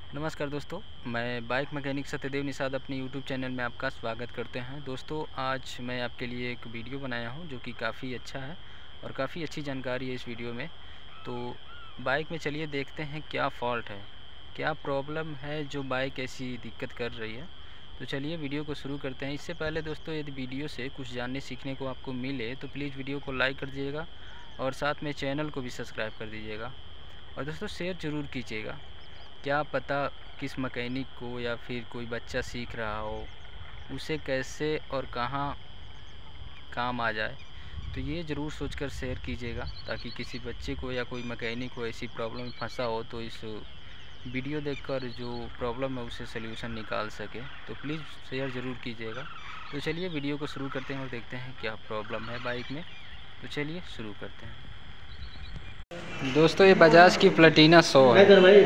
नमस्कार दोस्तों, मैं बाइक मैकेनिक सत्यदेव निषाद अपनी यूट्यूब चैनल में आपका स्वागत करते हैं। दोस्तों, आज मैं आपके लिए एक वीडियो बनाया हूं जो कि काफ़ी अच्छा है और काफ़ी अच्छी जानकारी है इस वीडियो में। तो बाइक में चलिए देखते हैं क्या फ़ॉल्ट है, क्या प्रॉब्लम है जो बाइक ऐसी दिक्कत कर रही है। तो चलिए वीडियो को शुरू करते हैं। इससे पहले दोस्तों, यदि वीडियो से कुछ जानने सीखने को आपको मिले तो प्लीज़ वीडियो को लाइक कर दीजिएगा और साथ में चैनल को भी सब्सक्राइब कर दीजिएगा और दोस्तों शेयर ज़रूर कीजिएगा। क्या पता किस मैकेनिक को या फिर कोई बच्चा सीख रहा हो, उसे कैसे और कहाँ काम आ जाए। तो ये ज़रूर सोचकर शेयर कीजिएगा ताकि किसी बच्चे को या कोई मैकेनिक को ऐसी प्रॉब्लम में फंसा हो तो इस वीडियो देखकर जो प्रॉब्लम है उसे सल्यूशन निकाल सके। तो प्लीज़ शेयर ज़रूर कीजिएगा। तो चलिए वीडियो को शुरू करते हैं और देखते हैं क्या प्रॉब्लम है बाइक में। तो चलिए शुरू करते हैं। दोस्तों, ये बजाज की प्लैटिना 100 है।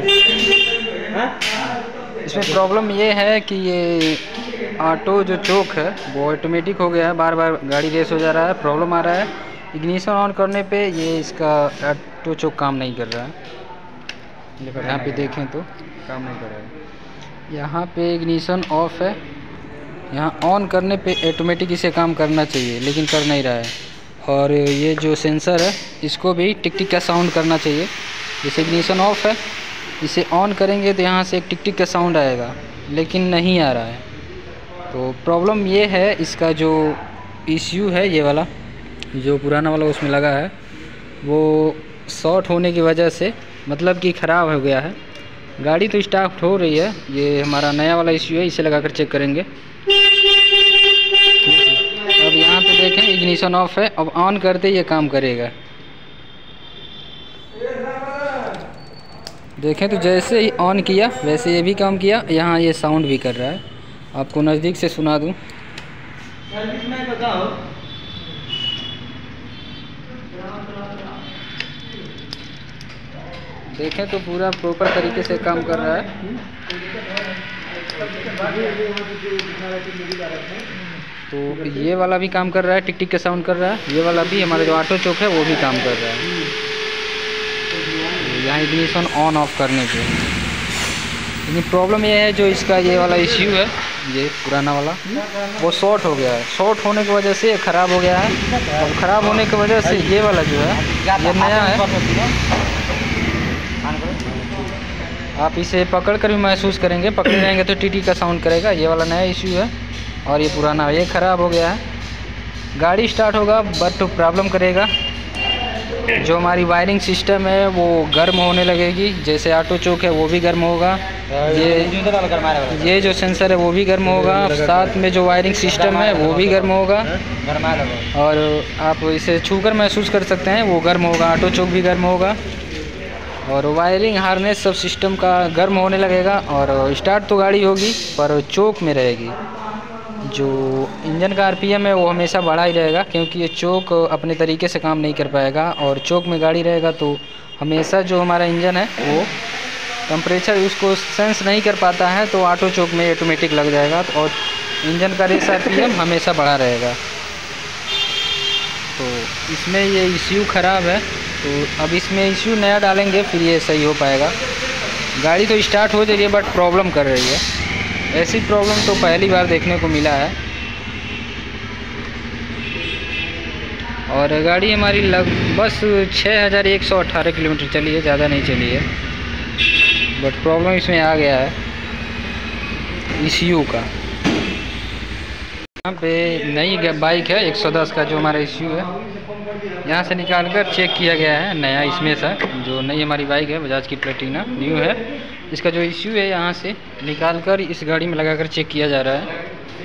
इसमें प्रॉब्लम ये है कि ये ऑटो जो चोक है वो ऑटोमेटिक हो गया है, बार बार गाड़ी रेस हो जा रहा है, प्रॉब्लम आ रहा है। इग्निशन ऑन करने पे ये इसका ऑटो चोक काम नहीं कर रहा है। यहाँ पे देखें तो काम नहीं कर रहा है। यहाँ पे इग्निशन ऑफ है, यहाँ ऑन करने पे ऑटोमेटिक इसे काम करना चाहिए लेकिन कर नहीं रहा है। और ये जो सेंसर है इसको भी टिक टिक का साउंड करना चाहिए। जैसे इग्निशन ऑफ है, इसे ऑन करेंगे तो यहाँ से एक टिक टिक का साउंड आएगा लेकिन नहीं आ रहा है। तो प्रॉब्लम ये है, इसका जो इश्यू है ये वाला जो पुराना वाला उसमें लगा है वो शॉर्ट होने की वजह से मतलब कि ख़राब हो गया है। गाड़ी तो स्टार्ट हो रही है, ये हमारा नया वाला इश्यू है, इसे लगाकर चेक करेंगे। अब यहाँ पे देखें इग्निशन ऑफ है, अब ऑन करते ये काम करेगा। देखें तो जैसे ही ऑन किया वैसे ये भी काम किया, यहाँ ये साउंड भी कर रहा है। आपको नज़दीक से सुना दूँ। देखें तो पूरा प्रॉपर तरीके से काम कर रहा है। तो ये वाला भी काम कर रहा है, टिक टिक का साउंड कर रहा है। ये वाला भी हमारा जो ऑटो चोक है वो भी काम कर रहा है। यहाँ इग्निशन ऑन ऑफ करने के लेकिन प्रॉब्लम ये है जो इसका ये वाला इश्यू है, ये पुराना वाला वो शॉर्ट हो गया है। शॉर्ट होने की वजह से ख़राब हो गया है। और ख़राब होने की वजह से ये वाला जो है ये नया है। आप इसे पकड़ कर भी महसूस करेंगे, पकड़े रहेंगे तो टीटी का साउंड करेगा। ये वाला नया इश्यू है और ये पुराना ये ख़राब हो गया है। गाड़ी स्टार्ट होगा बट प्रॉब्लम करेगा। जो हमारी वायरिंग सिस्टम है वो गर्म होने लगेगी, जैसे ऑटो चोक है वो भी गर्म होगा, ये जो सेंसर है वो भी गर्म होगा, साथ में जो वायरिंग सिस्टम है वो भी गर्म होगा। और आप इसे छूकर महसूस कर सकते हैं वो गर्म होगा, ऑटो चोक भी गर्म होगा और वायरिंग हार्नेस सब सिस्टम का गर्म होने लगेगा। और स्टार्ट तो गाड़ी होगी पर चोक में रहेगी। जो इंजन का आरपीएम है वो हमेशा बढ़ा ही रहेगा क्योंकि ये चोक अपने तरीके से काम नहीं कर पाएगा। और चोक में गाड़ी रहेगा तो हमेशा जो हमारा इंजन है वो टेम्परेचर उसको सेंस नहीं कर पाता है, तो ऑटो चोक में ऑटोमेटिक लग जाएगा और इंजन का रेस आरपीएम हमेशा बढ़ा रहेगा। तो इसमें ये इश्यू ख़राब है, तो अब इसमें इश्यू नया डालेंगे फिर ये सही हो पाएगा। गाड़ी तो स्टार्ट हो जाएगी बट प्रॉब्लम कर रही है। ऐसी प्रॉब्लम तो पहली बार देखने को मिला है। और गाड़ी हमारी बस 6118 किलोमीटर चली है, ज़्यादा नहीं चली है। बट प्रॉब्लम इसमें आ गया है इश्यू का। यहाँ पे नई बाइक है 110 का जो हमारा इश्यू है, यहाँ से निकाल कर चेक किया गया है नया इसमें से। जो नई हमारी बाइक है बजाज की प्लैटिना न्यू है, इसका जो इश्यू है यहाँ से निकाल कर इस गाड़ी में लगाकर चेक किया जा रहा है।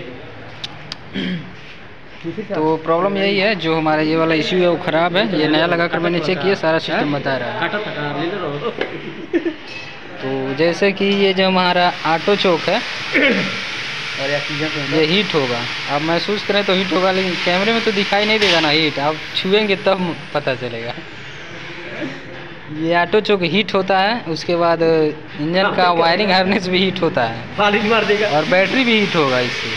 तो प्रॉब्लम यही है, जो हमारा ये वाला इश्यू है वो ख़राब है। ये नया लगाकर मैंने चेक किया, सारा सिस्टम बता रहा है। तो जैसे कि ये जो हमारा ऑटो चोक है ये हीट होगा, आप महसूस करें तो हीट होगा, लेकिन कैमरे में तो दिखाई नहीं देगा ना हीट, आप छुएंगे तब पता चलेगा। ये ऑटो चोक हीट होता है, उसके बाद इंजन का वायरिंग हार्नेस भी हीट होता है और बैटरी भी हीट होगा इससे।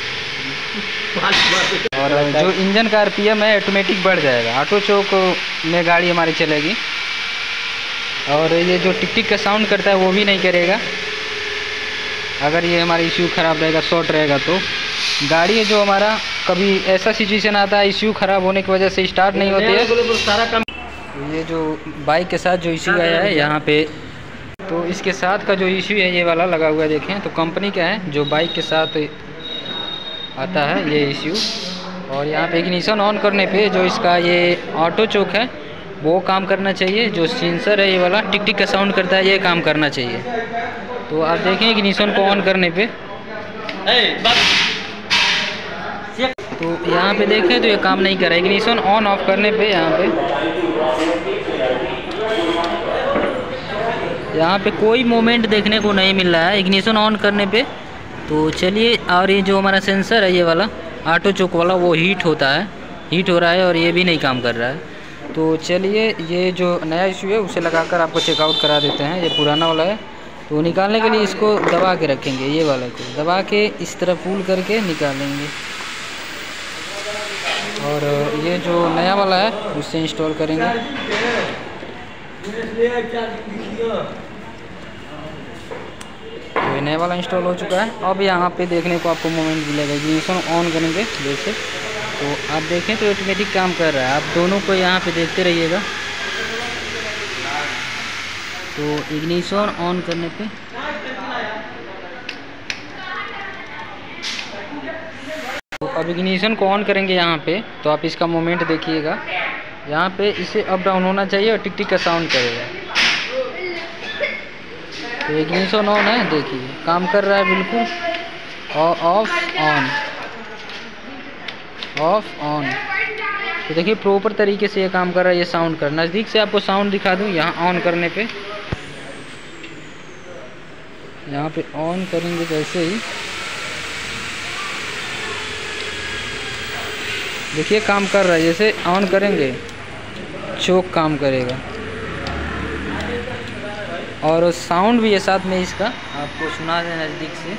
और जो इंजन का आरपीएम है ऑटोमेटिक बढ़ जाएगा, ऑटो चोक में गाड़ी हमारी चलेगी। और ये जो टिक टिक का साउंड करता है वो भी नहीं करेगा। अगर ये हमारा इशू ख़राब रहेगा, शॉर्ट रहेगा, तो गाड़ी है जो हमारा कभी ऐसा सिचुएशन आता है इशू ख़राब होने की वजह से स्टार्ट नहीं होती है। सारा काम ये जो बाइक के साथ जो इशू आया है यहाँ पे, तो इसके साथ का जो इशू है ये वाला लगा हुआ है, देखें तो कंपनी का है जो बाइक के साथ आता है ये इशू। और यहाँ पे इग्निशन ऑन करने पे जो इसका ये ऑटो चोक है वो काम करना चाहिए, जो सेंसर है ये वाला टिक टिक का साउंड करता है ये काम करना चाहिए। तो आप देखें इग्निशन को ऑन करने पे, तो यहाँ पे देखें तो ये काम नहीं कर रहा है। इग्निशन ऑन ऑफ करने पे यहाँ पे कोई मोमेंट देखने को नहीं मिल रहा है इग्निशन ऑन करने पे। तो चलिए, और ये जो हमारा सेंसर है ये वाला ऑटो चोक वाला वो हीट हो रहा है और ये भी नहीं काम कर रहा है। तो चलिए, ये जो नया इशू है उसे लगाकर आपको चेकआउट करा देते हैं। ये पुराना वाला है तो निकालने के लिए इसको दबा के रखेंगे, ये वाला को दबा के इस तरह पुल करके निकालेंगे। और ये जो नया वाला है उससे इंस्टॉल करेंगे। तो ये नया वाला इंस्टॉल हो चुका है। अब यहाँ पे देखने को आपको मोमेंट मिलेगा, इग्निशन ऑन करेंगे जैसे, तो आप देखें तो ऑटोमेटिक काम कर रहा है। आप दोनों को यहाँ पे देखते रहिएगा। तो इग्निशन ऑन करने पे तो अब इग्निशन को ऑन करेंगे यहाँ पे, तो आप इसका मोमेंट देखिएगा। यहाँ पे इसे अप डाउन होना चाहिए और टिक टिक का साउंड करेगा। तो इग्निशन ऑन है, देखिए काम कर रहा है बिल्कुल। और ऑफ ऑन तो देखिए प्रॉपर तरीके से ये काम कर रहा है। ये साउंड कर, नज़दीक से आपको साउंड दिखा दूँ। यहाँ ऑन करने पे, यहाँ पे ऑन करेंगे जैसे ही देखिए काम कर रहा है। जैसे ऑन करेंगे चोक काम करेगा और साउंड भी है साथ में इसका, आपको सुना दे नज़दीक से।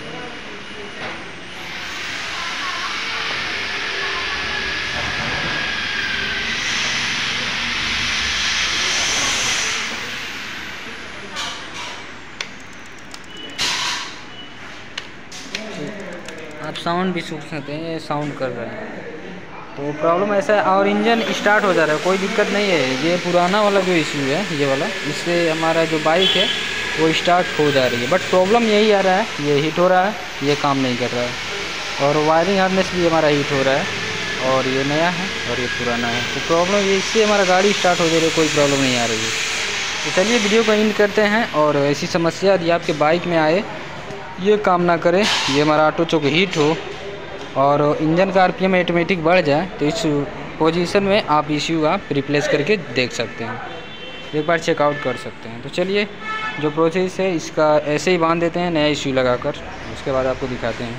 आप साउंड भी सुन सकते हैं, ये साउंड कर रहा है। तो प्रॉब्लम ऐसा है, और इंजन स्टार्ट हो जा रहा है, कोई दिक्कत नहीं है। ये पुराना वाला जो इशू है ये वाला, इससे हमारा जो बाइक है वो स्टार्ट हो जा रही है। बट प्रॉब्लम यही आ रहा है, ये हीट हो रहा है, ये काम नहीं कर रहा है। और वायरिंग हार्नेस भी हमारा हीट हो रहा है। और ये नया है और ये पुराना है। तो प्रॉब्लम ये, इससे हमारा गाड़ी स्टार्ट हो जा रही है, कोई प्रॉब्लम नहीं आ रही है। तो चलिए वीडियो को एंड करते हैं। और ऐसी समस्या यदि आपके बाइक में आए, ये काम ना करे, ये हमारा ऑटो चोक हीट हो और इंजन का आरपीएम ऑटोमेटिक बढ़ जाए, तो इस पोजीशन में आप इशू आप रिप्लेस करके देख सकते हैं, एक बार चेकआउट कर सकते हैं। तो चलिए, जो प्रोसेस है इसका ऐसे ही बांध देते हैं नया इशू लगाकर, उसके बाद आपको दिखाते हैं।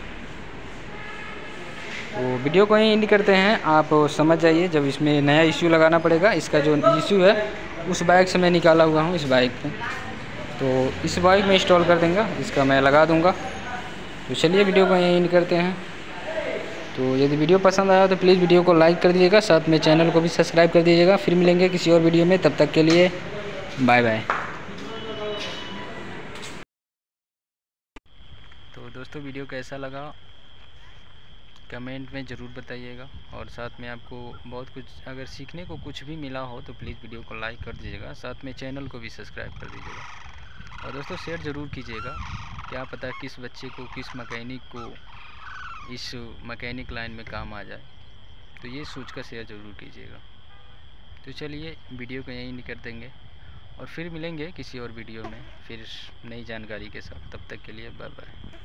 तो वीडियो को ही एंड करते हैं, आप समझ जाइए। जब इसमें नया इशू लगाना पड़ेगा, इसका जो इशू है उस बाइक से मैं निकाला हुआ हूँ इस बाइक पे, तो इस बाइक में इंस्टॉल कर देंगे, इसका मैं लगा दूँगा। तो चलिए वीडियो को यहीं एंड करते हैं। तो यदि वीडियो पसंद आया तो प्लीज़ वीडियो को लाइक कर दीजिएगा, साथ में चैनल को भी सब्सक्राइब कर दीजिएगा। फिर मिलेंगे किसी और वीडियो में, तब तक के लिए बाय बाय। तो दोस्तों वीडियो कैसा लगा कमेंट में ज़रूर बताइएगा। और साथ में आपको बहुत कुछ अगर सीखने को कुछ भी मिला हो तो प्लीज़ वीडियो को लाइक कर दीजिएगा, साथ में चैनल को भी सब्सक्राइब कर दीजिएगा। और दोस्तों शेयर ज़रूर कीजिएगा, क्या पता किस बच्चे को, किस मैकेनिक को इस मैकेनिक लाइन में काम आ जाए, तो ये सोच कर शेयर ज़रूर कीजिएगा। तो चलिए वीडियो को यहीं कर देंगे और फिर मिलेंगे किसी और वीडियो में फिर नई जानकारी के साथ। तब तक के लिए बाय बाय।